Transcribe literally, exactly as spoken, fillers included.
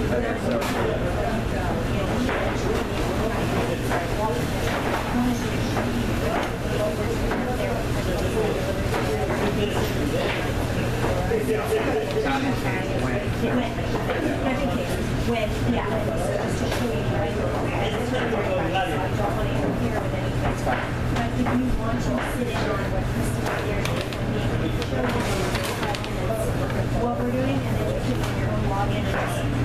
When, yeah, just to show you, right? It's not very much, so I don't want to interfere with anything. But if you want to sit in on what Christopher here did for me, show you in five minutes what we're doing, and then you can do your own login and